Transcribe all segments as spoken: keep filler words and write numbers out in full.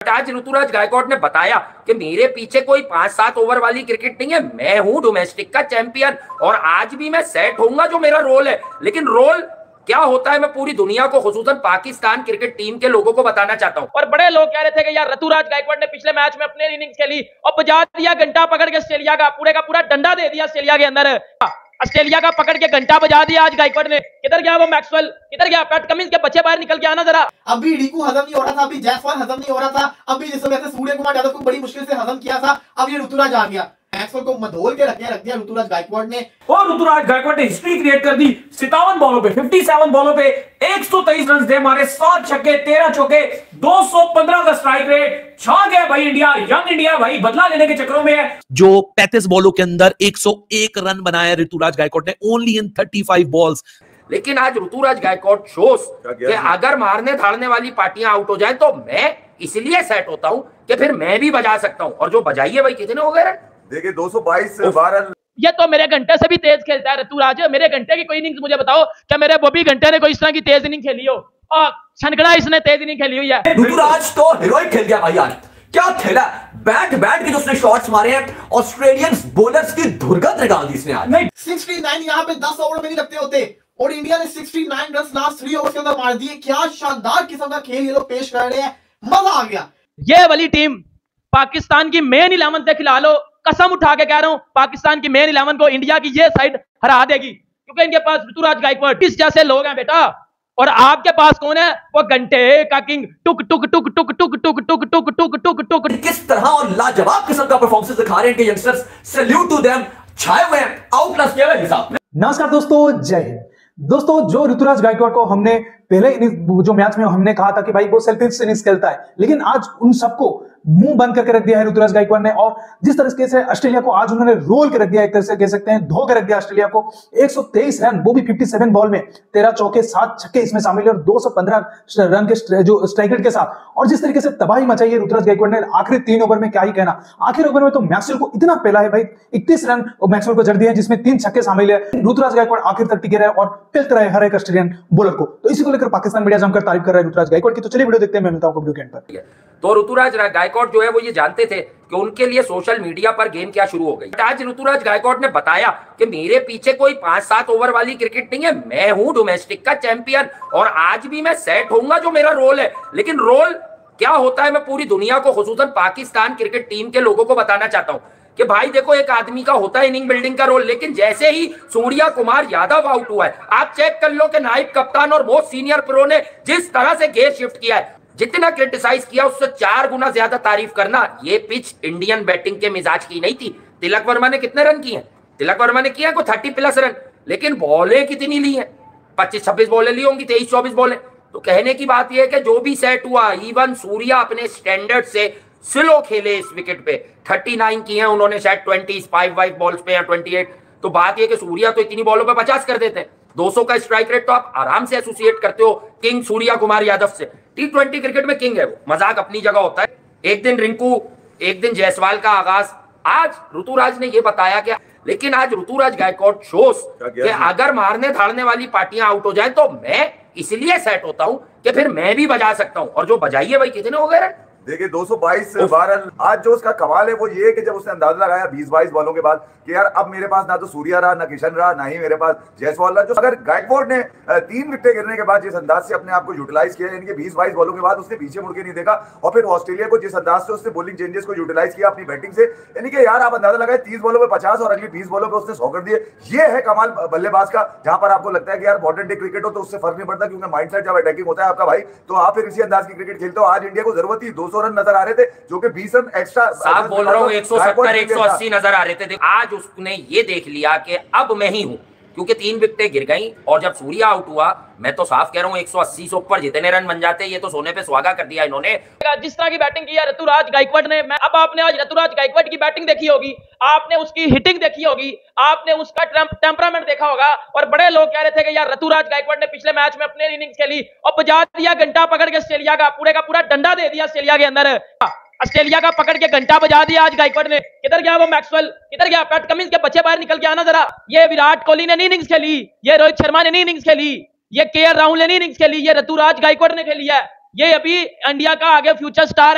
आज ऋतुराज गायकवाड़ ने बताया कि मेरे पीछे कोई पांच सात ओवर वाली क्रिकेट नहीं है, मैं हूं डोमेस्टिक का चैंपियन और आज भी मैं सेट होऊंगा जो मेरा रोल है। लेकिन रोल क्या होता है मैं पूरी दुनिया को, खुसूसन पाकिस्तान क्रिकेट टीम के लोगों को बताना चाहता हूं। और बड़े लोग कह रहे थे कि यार ऋतुराज गायकवाड़ ने पिछले मैच में अपने इनिंग्स खेली और बजा दिया घंटा पकड़ के ऑस्ट्रेलिया का, पूरे का पूरा डंडा दे दिया ऑस्ट्रेलिया के अंदर। ऑस्ट्रेलिया का पकड़ के घंटा बजा दिया आज गायकवाड़ ने। किधर गया वो मैक्सवेल, किधर गया पैट कमिंस के बच्चे, बाहर निकल के आना जरा। अभी रिकू हजम नहीं हो रहा था, अभी जायसवाल हजम नहीं हो रहा था, अभी जिस वजह से सूर्य कुमार यादव को बड़ी मुश्किल से हजम किया था, अब ये ऋतुराज आ गया, मैक्सवेल को मधोल के रख दिया रख दिया ऋतुराज गायकवाड़ ने। और ऋतुराज गायकवाड़ ने हिस्ट्री क्रिएट कर दी। सत्तावन बॉलों पे सत्तावन बॉलों पे एक सौ तेईस रन दे मारे, सात छक्के तेरह चौके, दो सौ पंद्रह का स्ट्राइक रेट। छा गया भाई इंडिया, यंग इंडिया भाई बदला लेने के चक्करों में है। जो पैंतीस बॉलों के अंदर एक सौ एक रन बनाया ऋतुराज गायकवाड़ ने, ओनली इन पैंतीस बॉल्स। लेकिन आज ऋतुराज गायकवाड़ शोस कि अगर मारने धाड़ने वाली पार्टियां आउट हो जाए तो मैं इसलिए सेट होता हूं कि फिर मैं भी बजा सकता हूं। और जो बजाइए भाई कितने हो गए? देखिए दो सौ बाईस बारह। ये तो मेरे घंटे से भी तेज खेलता है ऋतुराज। मेरे घंटे की कोई इनिंग्स मुझे बताओ, क्या मेरे बॉबी घंटे ने कोई इस तरह की तेज इनिंग खेली हो? और छनकड़ा इसने तेज इनिंग खेली हुई है। ऋतुराज तो हीरोइक खेल गया भाई, आज क्या खेला, बैट बैट के जो उसने शॉट्स मारे हैं, ऑस्ट्रेलियन बॉलर्स की धुरगत निकाल दी इसने आज। उनहत्तर यहाँ पे दस ओवर में नहीं लगते होते और इंडिया ने उनहत्तर रन लास्ट थ्री ओवर्स के अंदर मार दिए। क्या शानदार किस्म का खेल ये लोग पेश कर रहे हैं, मजा आ गया। ये वाली टीम पाकिस्तान की मेन इलेवन से खिला लो, कसम उठा के कह रहा हूं, पाकिस्तान की मेन इलेवन को इंडिया की ये साइड हरा देगी, क्योंकि इनके पास ऋतुराज गायकवाड़ किस जैसे लोग हैं बेटा। और आपके पास कौन है? वो घंटे का किंग, टुक टुक टुक टुक टुक टुक टुक टुक टुक टुक टुक। किस तरह और लाजवाब किस्म का परफॉर्मेंस दिखा रहे हैं इनके यंगस्टर्स, सैल्यूट टू देम। छाए हुए हैं, आउटक्लास किया हुआ हिसाब। नमस्कार दोस्तों, जय हिंद। दोस्तों, जो ऋतुराज गायकवाड़ को हमने पहले जो मैच में हमने कहा था कि भाई वो सेल्फिश इनिंग्स खेलता है, लेकिन आज उन सबको मुंह बंद करके रख दिया है ऋतुराज गायकवाड़ ने। और जिस तरह से ऑस्ट्रेलिया को आज उन्होंने रोल के रख दिया, एक तरह से कह सकते हैं धो के रख दिया ऑस्ट्रेलिया को। एक सौ तेईस रन, वो भी सत्तावन बॉल में, तेरह चौके सात छक्के इसमें शामिल है और दो सौ पंद्रह रन के जो स्ट्राइक रेट के साथ। और जिस तरीके से तबाही मचाई है ऋतुराज गायकवाड़ ने आखिरी तीन ओवर में, क्या ही कहना। आखिरी ओवर में तो मैक्सवेल को इतना पहला है भाई, इकतीस रन मैक्सवेल को जड़ दिए हैं, जिसमें तीन छक्के शामिल है। ऋतुराज गायकवाड़ आखिर तक टिके रहे और पेलते रहे हर एक ऑस्ट्रेलियन बॉलर को। तो इसी को लेकर पाकिस्तान मीडिया जमकर तारीफ कर रहा है ऋतुराज गायकवाड़ की। तो चलिए वीडियो देखते हैं, मैं मिलता हूं वीडियो के एंड पर। तो ऋतुराज गायकवाड़ जो है वो ये जानते थे कि उनके लिए सोशल मीडिया पर गेम क्या शुरू हो गई। आज ऋतुराज गायकवाड़ ने बताया कि मेरे पीछे कोई पांच सात ओवर वाली क्रिकेट नहीं है, मैं हूं डोमेस्टिक का चैंपियन और आज भी मैं सेट होऊंगा जो मेरा रोल है। लेकिन रोल क्या होता है मैं पूरी दुनिया को, खुसूसन पाकिस्तान क्रिकेट टीम के लोगों को बताना चाहता हूं कि भाई देखो, एक आदमी का होता है इनिंग बिल्डिंग का रोल, लेकिन जैसे ही सूर्य कुमार यादव आउट हुआ है, आप चेक कर लो कि नाइब कप्तान और मोस्ट सीनियर प्रो ने जिस तरह से गेयर शिफ्ट किया है, जितना क्रिटिसाइज किया उससे चार गुना ज्यादा तारीफ करना। ये पिच इंडियन बैटिंग के मिजाज की नहीं थी। तिलक वर्मा ने कितने रन किए? तिलक वर्मा ने किया कोई तीस प्लस रन, लेकिन बॉलें कितनी ली हैं? पच्चीस छब्बीस बॉलें ली होंगी, तेईस चौबीस बॉलें। तो कहने की बात यह है कि जो भी सेट हुआ, इवन सूर्य अपने स्टैंडर्ड से स्लो खेले इस विकेट पे, उनतालीस की हैं उन्होंने, शायद बीस फाइव बॉल्स पे या अट्ठाईस। तो बात यह कि सूर्य तो इतनी बॉलों पे पचास कर देते हैं। दो सौ का स्ट्राइक रेट तो आप आराम से एसोसिएट करते हो किंग सूर्य कुमार यादव से। टी ट्वेंटी क्रिकेट में किंग है वो, मजाक अपनी जगह होता है। एक दिन रिंकू, एक दिन जायसवाल का आगाज। आज ऋतुराज ने ये बताया कि, लेकिन आज ऋतुराज गायकवाड़ शोस कि अगर मारने धाड़ने वाली पार्टियां आउट हो जाए तो मैं इसलिए सेट होता हूं कि फिर मैं भी बजा सकता हूं। और जो बजाइए भाई कितने हो गए? देखिए दो सौ बाईस बारह। आज जो उसका कमाल है वो ये कि जब उसने अंदाजा लगाया बीस बाईस बॉलों के बाद कि यार अब मेरे पास ना तो सूर्या रहा, ना किशन रहा, ना ही मेरे पास जायसवाल रहा। जो अगर गायकवाड़ ने तीन विकेटें गिरने के बाद जिस अंदाज से अपने आप को यूटिलाइज किया, यानी कि बीस बाईस बॉलों के बाद उसने पीछे मुड़ के नहीं देखा और फिर ऑस्ट्रेलिया को जिस अंदाज से उसने बॉलिंग चेंजेस को यूटिलाइज किया अपनी बैटिंग से, यानी कि यार आप अंदाजा लगाए तीस बॉलों में पचास और अगली बीस बॉलों पर उसने सौ कर दिए। ये है कमाल बल्लेबाज का, जहां पर आपको लगता है कि यार मॉडर्न डे क्रिकेट हो तो उससे फर्क नहीं पड़ता, क्योंकि माइंडसेट जब अटैकिंग होता है आपका भाई, तो आप फिर इसी अंदाज की क्रिकेट खेलते हो। आज इंडिया को जरूरत थी, दो सौ रन नजर आ रहे थे, जो कि बीस रन एक्स्ट्रा, साफ बोल रहा हूं, एक सौ सत्तर एक सौ अस्सी नजर आ रहे थे। आज उसने ये देख लिया कि अब मैं ही हूं, क्योंकि तीन विकेटें गिर गई और जब सूर्य आउट हुआ, मैं तो साफ कह रहा हूं एक सौ अस्सी से ऊपर जितने रन बन जाते, ये तो सोने पे सुहागा कर दिया इन्होंने। जिस तरह की बैटिंग की है ऋतुराज गायकवाड़ ने, मैं अब आपने आज ऋतुराज गायकवाड़ की बैटिंग देखी होगी, आपने उसकी हिटिंग देखी होगी, आपने उसका टेम्परामेंट देखा होगा। और बड़े लोग कह रहे थे कि यार ऋतुराज गायकवाड़ ने पिछले मैच में अपने इनिंग्स खेली और बजा दिया घंटा पकड़ के ऑस्ट्रेलिया का, पूरे का पूरा डंडा दे दिया ऑस्ट्रेलिया के अंदर। ऑस्ट्रेलिया का पकड़ के घंटा बजा दिया आज गायकवाड़ ने। किधर गया वो मैक्सवेल, किधर गया पैट कमिंस के बच्चे, बाहर निकल के आना जरा। ये विराट कोहली ने नहीं इनिंग्स खेली, ये रोहित शर्मा ने नहीं इनिंग्स खेली, ये के एल राहुल ने नहीं इनिंग्स खेली, ये ऋतुराज गायकवाड़ ने खेली है। ये अभी इंडिया का आगे फ्यूचर स्टार है,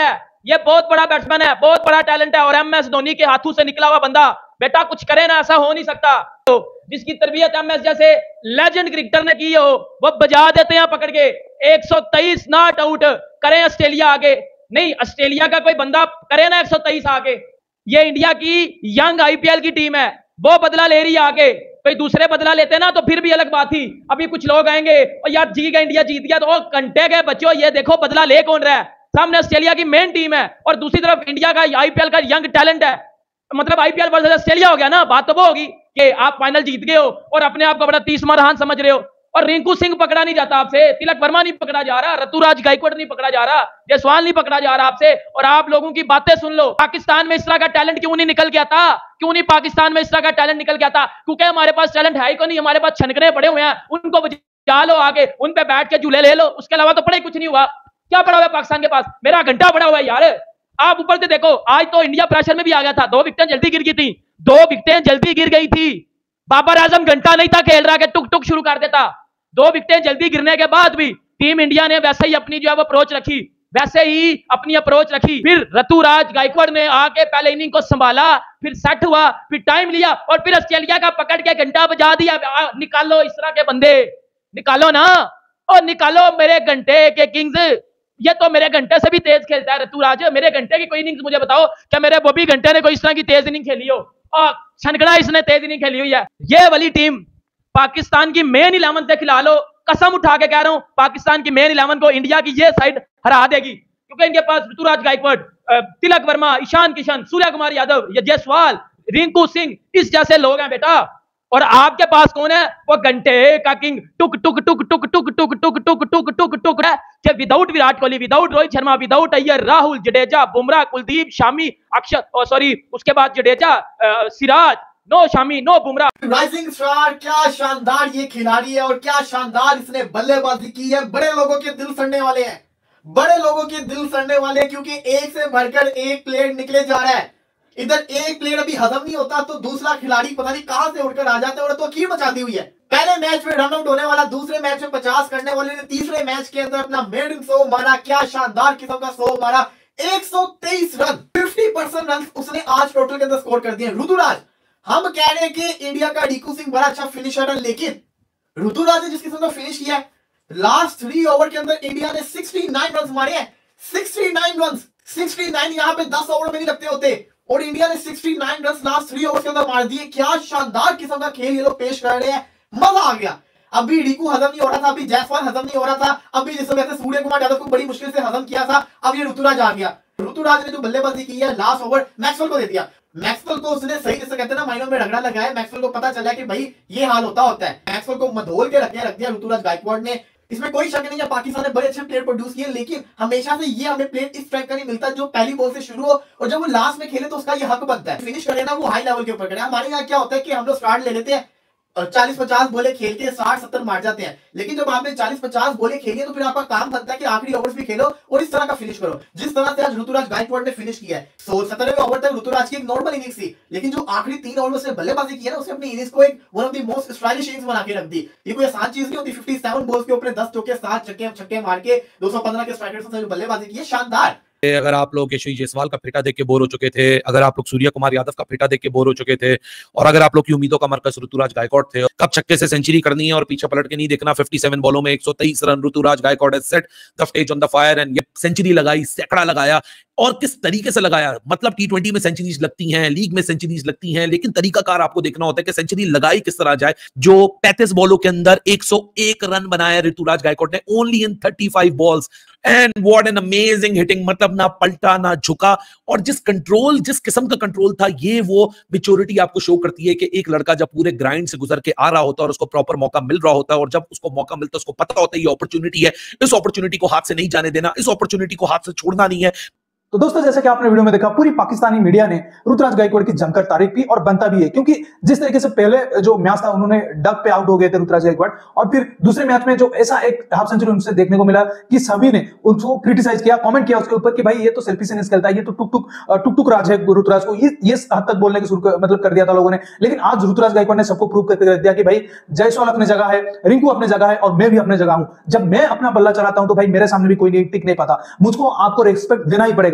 ये बहुत बड़ा बैट्समैन है, बहुत बड़ा टैलेंट है और एम एस धोनी के हाथों से निकला हुआ बंदा। बेटा कुछ करे ना, ऐसा हो नहीं सकता। तो जिसकी तरबियत एम एस जैसे लेजेंड क्रिकेटर ने की हो, वो बजा देते हैं पकड़ के। एक सौ तेईस नॉट आउट करें ऑस्ट्रेलिया आगे, नहीं ऑस्ट्रेलिया का कोई बंदा करे ना एक सौ तेईस आगे। ये इंडिया की यंग आईपीएल की टीम है, वो बदला ले रही है आगे। कोई दूसरे बदला लेते ना तो फिर भी अलग बात थी। अभी कुछ लोग आएंगे और यार जी गया, इंडिया जीत गया, तो घंटे के बच्चों ये देखो बदला ले कौन रहा है। सामने ऑस्ट्रेलिया की मेन टीम है और दूसरी तरफ इंडिया का आईपीएल का यंग टैलेंट है। मतलब आईपीएल वर्सेस ऑस्ट्रेलिया हो गया ना, बात तो वो होगी कि आप फाइनल जीत गए हो और अपने आप को बड़ा तीसरा रहान समझ रहे हो। और रिंकू सिंह पकड़ा नहीं जाता आपसे, तिलक वर्मा नहीं पकड़ा जा रहा, ऋतुराज गायकवाड़ नहीं पकड़ा जा रहा, जायसवाल नहीं पकड़ा जा रहा आपसे। और आप लोगों की बातें सुन लो, पाकिस्तान में इस तरह का टैलेंट क्यों नहीं निकल गया था? क्यों नहीं पाकिस्तान में इस तरह का टैलेंट निकल गया था? क्योंकि हमारे पास टैलेंट है ही को नहीं, हमारे पास छनकने पड़े हुए हैं, उनको बजा लो आगे, उन पे बैठ के झूले ले लो, उसके अलावा तो पड़े कुछ नहीं हुआ। क्या पड़ा हुआ है पाकिस्तान के पास? मेरा घंटा पड़ा हुआ है यार। आप ऊपर से देखो, आज तो इंडिया प्रेशर में भी आ गया था, दो विकेटें जल्दी गिर गई थी, दो विकेटें जल्दी गिर गई थी। बाबर आजम घंटा नहीं था खेल रहा कि टुक टुक शुरू कर देता। दो विकेटें जल्दी गिरने के बाद भी टीम इंडिया ने वैसे ही अपनी जो है वो अप्रोच रखी, वैसे ही अपनी अप्रोच रखी। फिर ऋतुराज गायकवाड़ ने आके पहले इनिंग को संभाला, फिर सेट हुआ, फिर टाइम लिया और फिर ऑस्ट्रेलिया का पकड़ के घंटा बजा दिया। निकालो इस तरह के बंदे, निकालो ना, और निकालो मेरे घंटे के किंग्स। ये तो मेरे घंटे से भी तेज खेलता है ऋतुराज। मेरे घंटे की कोई इनिंग्स मुझे बताओ, क्या मेरे बॉबी घंटे ने कोई इस तरह की तेज इनिंग खेली हो? और छनगड़ा इसने तेज इनिंग खेली हुई है। ये वाली टीम पाकिस्तान की मेन इलेवन से खिला लो, कसम उठा के कह रहा हूं, पाकिस्तान की मेन इलेवन को इंडिया की ये साइड हरा देगी। क्योंकि इनके पास ऋतुराज गायकवाड़, तिलक वर्मा, ईशान किशन, सूर्य कुमार यादव, जायसवाल, रिंकू सिंह, इस जैसे लोग हैं बेटा। और आपके पास कौन है? वो घंटे का किंग, टुक टुक टुक टुक टुक टुक टुक टुक टुक टुक टुक है। Without Virat Kohli, without Rohit Sharma, without Iyer, Rahul, Jadeja, Bumrah, Kuldeep, Shami, Akshar, sorry उसके बाद Jadeja, Siraj, no Shami, no Bumrah. Rising star, क्या शानदार ये खिलाड़ी है और क्या शानदार इसने बल्लेबाजी की है। बड़े लोगों के दिल सड़ने वाले हैं, बड़े लोगों के दिल सड़ने वाले हैं, क्योंकि एक से भरकर एक प्लेयर निकले जा रहा है। इधर एक प्लेयर अभी हजम नहीं होता तो दूसरा खिलाड़ी पता नहीं कहां से उड़कर आ जाता है और तो कीर मचाती हुई है। पहले मैच में रन आउट होने वाला, दूसरे मैच में पचास करने वाले ने तीसरे मैच के अंदर अपना मेडन सौ मारा। क्या शानदार किस्म का सौ मारा, एक सौ तेईस रन, पचास परसेंट रन उसने आज टोटल के अंदर स्कोर कर दिए। ऋतुराज, हम कह रहे हैं कि इंडिया का रिंकू सिंह बड़ा अच्छा फिनिशर है, लेकिन ऋतुराज ने जिस किस्म का फिनिश किया है, लास्ट थ्री ओवर के अंदर इंडिया ने उनहत्तर रन मारे हैं। उनहत्तर रन, उनहत्तर यहां पे दस ओवर में नहीं लगते होते और इंडिया ने उनहत्तर रन लास्ट थ्री ओवर के अंदर मार दिए। क्या शानदार किस्म का खेल ये लोग पेश कर रहे हैं, मजा आ गया। अभी रिंकू हजम नहीं हो रहा था, अभी जायसवाल हजम नहीं हो रहा था, अभी जिस वजह से सूर्य कुमार यादव को बड़ी मुश्किल से हजम किया था, अब ये ऋतुराज आ गया। ऋतुराज ने जो बल्लेबाजी की है, लास्ट ओवर मैक्सवेल को दे दिया। मैक्सवेल को उसने सही जैसे कहते हैं ना माइनों में रगड़ा लगाया। मैक्सवेल को पता चला कि भाई ये हाल होता होता है। मैक्सवेल को मधोल के रख दिया रख दिया ऋतुराज गायकवाड़ ने। इसमें कोई शक नहीं है, पाकिस्तान ने बड़े अच्छे प्लेयर प्रोड्यूस किए, लेकिन हमेशा से ये हमें प्लेयर इस टाइप का नहीं मिलता जो पहली बॉल से शुरू हो और जब वो लास्ट में खेले तो उसका ये हक बनता है फिनिश करे ना, वो हाई लेवल के ऊपर करे। हमारे यहाँ क्या होता है कि हम लोग स्टार्ट ले लेते हैं और चालीस पचास बोले खेल के साठ सत्तर मार जाते हैं, लेकिन जब आपने चालीस पचास बोले खेलिए तो फिर आपका काम बनता है कि आखिरी ओवर्स भी खेलो और इस तरह का फिनिश करो, जिस तरह से आज ऋतुराज गायकवाड़ ने फिनिश किया है। सोलह सत्रहवें ओवर तक ऋतुराज की एक नॉर्मल इनिंग्स थी, लेकिन जो आखिरी तीन ओवर में उसने बल्लेबाजी की है ना, उसने अपनी इनिंग्स को एक one of the most stylish innings बना के रख दी। ये कोई आसान चीज नहीं होती। सत्तावन बॉल्स के ऊपर दस चौके, सात छक्के छक्के मार के दो सौ पंद्रह के स्ट्राइक रेट से जो बल्लेबाजी की है, शानदार। अगर आप लोग यशवी जायसवाल का फेटा देख के बोर हो चुके थे, अगर आप लोग सूर्य कुमार यादव का फेटा देख के बोर हो चुके थे, और अगर आप लोग की उम्मीदों का मरकज ऋतुराज गायकवाड़ थे, कब छक्के से सेंचुरी करनी है और पीछे पलट के नहीं देखना, सत्तावन बॉलों में एक सौ तेईस run, Ruturaj Gaikwad has set the stage on the fire and century लगाई, सैकड़ा लगाया। और किस तरीके से लगाया, मतलब टी ट्वेंटी में सेंचुरीज लगती हैं, लीग में सेंचुरीज लगती हैं, लेकिन तरीकाकार आपको देखना होता है कि सेंचुरी लगाई किस तरह जाए। जो पैंतीस बॉलों के अंदर एक सौ एक रन बनाया ऋतुराज गायकवाड़ ने, ओनली इन पैंतीस balls, and what an amazing hitting. मतलब ना पलटा ना झुका, और जिस कंट्रोल, जिस किस्म का कंट्रोल था, ये वो मैच्योरिटी आपको शो करती है कि एक लड़का जब पूरे ग्राइंड से गुजर के आ रहा होता है और उसको प्रॉपर मौका मिल रहा होता है, और जब उसको मौका मिलता है उसको पता होता है ये अपॉर्चुनिटी है, इस अपॉर्चुनिटी को हाथ से नहीं जाने देना, इस अपॉर्चुनिटी को हाथ से छोड़ना नहीं है। तो दोस्तों, जैसे कि आपने वीडियो में देखा, पूरी पाकिस्तानी मीडिया ने ऋतुराज गायकवाड़ की जमकर तारीफ की, और बनता भी है, क्योंकि जिस तरीके से पहले जो मैच था उन्होंने डक पे आउट हो गए थे ऋतुराज गायकवाड़, और फिर दूसरे मैच में जो ऐसा एक हाफ सेंचुरी उनसे देखने को मिला कि सभी ने उनको क्रिटिसाइज किया, कमेंट किया उसके ऊपर कि भाई ये तो सेल्फी से नहीं खेलता है, ये तो टुक टुक टुक टुक राज है ऋतुराज को, ये ये हद तक बोलने की मतलब कर दिया था लोगों ने। लेकिन आज ऋतुराज गायकवाड़ ने सबको प्रूव करके दिया कि भाई जायसवाल अपनी जगह है, रिंकू अपनी जगह है, और मैं भी अपनी जगह हूं। जब मैं अपना बल्ला चलाता हूं तो भाई मेरे सामने भी कोई नहीं टिक नहीं पाता, मुझको आपको रिस्पेक्ट देना ही पड़ेगा।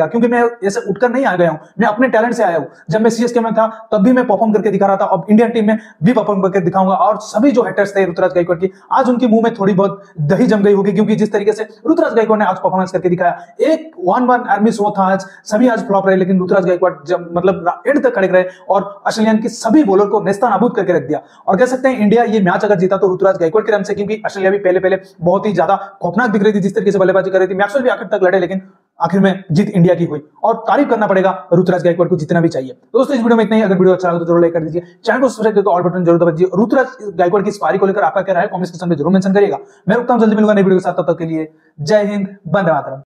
करेगा, क्योंकि मैं ऐसे उठकर नहीं आ गया हूं, मैं अपने टैलेंट से आया हूं। जब मैं सीएसके में था तब भी मैं परफॉर्म करके दिखा रहा था, अब इंडियन टीम में भी परफॉर्म करके दिखाऊंगा। और सभी जो हेटर्स थे ऋतुराज गायकवाड़ की, आज उनके मुंह में थोड़ी बहुत दही जम गई होगी, क्योंकि जिस तरीके से ऋतुराज गायकवाड़ ने आज परफॉर्मेंस करके दिखाया, एक वन वन आर्मी शो था आज, सभी आज फ्लॉप रहे, लेकिन ऋतुराज गायकवाड़ जब मतलब एंड तक खड़े रहे और ऑस्ट्रेलियन की सभी बॉलर को नेस्तानाबूद करके रख दिया। और कह सकते हैं इंडिया ये मैच अगर जीता तो ऋतुराज गायकवाड़ के रन से, क्योंकि ऑस्ट्रेलिया भी पहले पहले बहुत ही ज्यादा खौफनाक दिख रही थी जिस तरीके से बल्लेबाजी कर रही थी। मैक्सवेल भी आखिर तक लड़े, लेकिन आखिर में जीत इंडिया की हुई, और तारीफ करना पड़ेगा ऋतुराज गायकवाड़ को जितना भी चाहिए। तो दोस्तों इस वीडियो में इतना ही। अगर वीडियो अच्छा लगा तो जरूर लाइक कर दीजिए, चैनल को सब्सक्राइब करके ऑल बटन जरूर दबाइए। ऋतुराज गायकवाड़ की इस पारी को लेकर आपका क्या राय है कमेंट सेक्शन में जरूर मेंशन करिएगा। मैं रुकता हूं, जल्दी मिलूंगा नई वीडियो के साथ, तब तक के लिए जय हिंद, वंदे मातरम।